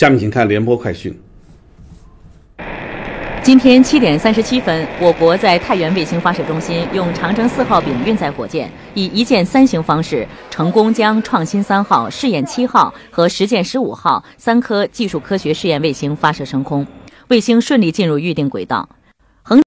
下面请看联播快讯。 今天7点37分，我国在太原卫星发射中心用长征4号丙运载火箭，以一箭3型方式，成功将创新3号、试验7号和实践15号3颗技术科学试验卫星发射升空，卫星顺利进入预定轨道。